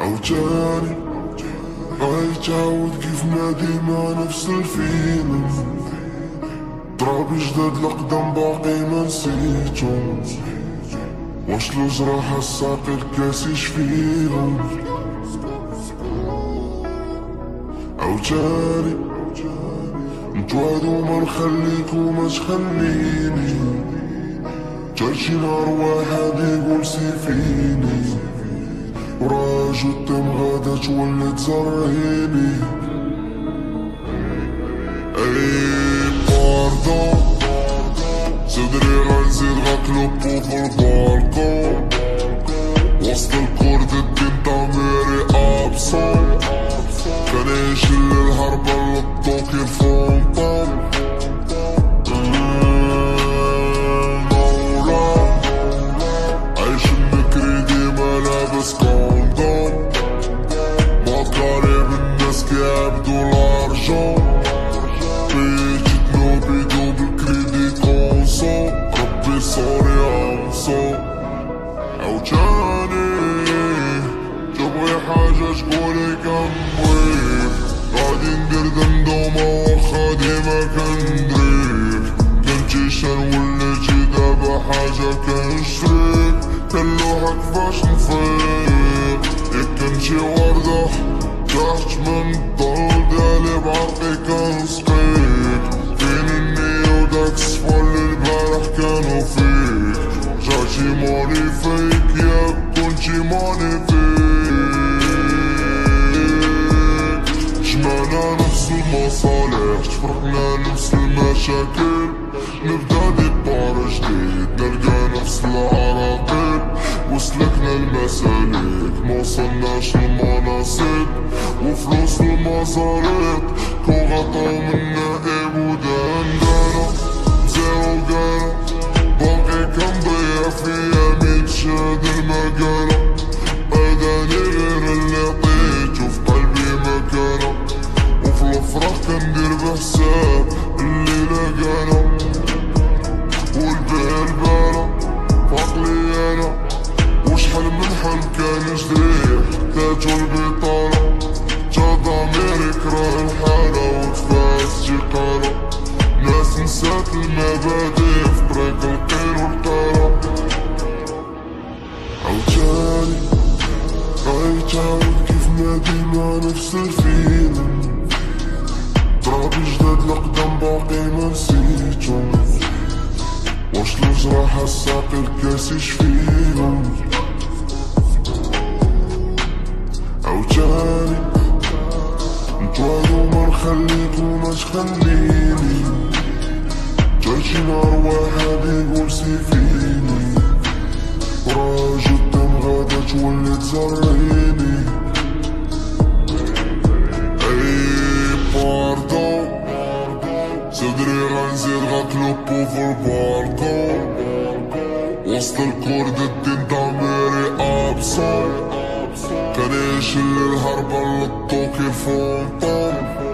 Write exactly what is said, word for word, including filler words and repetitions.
عوجاني غاي تعود كيف ما ديما نفس الفيلم. تراب جداد الأقدام باقي ما نسيتهم، واش الجراح الساقي الكاس يشفيهم. عوجاني نتوعدو ما نخليك وما تخليني، جاي شي نهار واحد يقول سيفيني، وراجو التم غادا تولي تزرعيني. اي باردون صدري غنزيد غاكلوبو في البالكون، وسط الكورد الدين ضميري ابسون، كنعيش الليل هربا للطوكي الفونطون. لابس كوندوم مطاري بالناس كيعبدو الارجون، بيجي تنوبي دوبل كريدي كونسو، ربي سوري امسو. عوجاني تبغي حاجة تقولي كمويك، غادي ندير دمدومة واخا ديما كندريك، كنتي شنوليتي دابا حاجة كنشريك، كنلوحك كيفاش نفيق. ياك كنتي وردة تحت من الضل ديالي بعرقي كنسقيك، فين النية وداك الصفا اللي البارح كانو فيك، جاتي ماني فيك ياك كنتي ماني فيك. جمعنا نفس المصالح تفرقنا نفس المشاكل، نبدا ديبار جديد نلقى نفس العراقيل، وسلكنا المسالك موصلناش للمناصب، وفلوس المزاريط كون غطاو منا ايبو دندانا زيرو قانا، باقي كنضيع فيا ميت شاد المقالة، اداني غير اللي عطيتو في قلبي مكانة، وفي الفراق كندير بحساب اللي لقانا، والبيع البالة فاقلي انا، وشحال من حلم كان جريح تاجو البطالة، جا ضميري كره الحالة وتفات استقالة، ناس نسات المبادئ في طريق القيل والقالة. عوجاني غاي تعود كيف ما ديما نفس الفيلم، تراب جداد الأقدام باقي ما نسيتهم، واش الجراح الساقي الكاس يشفيهم. عوجاني نتوعدو ما نخليك وما تخليني، جاي شي نهار واحد يقول سيفيني، وراجو الدم غادا تولي تزرعيني. اي باردون صدري غنزيد غاكلوبو في البالكون، وسط الكورد الدين ضميري ابسون، كنعيش الليل هربا للطوكي الفونطون.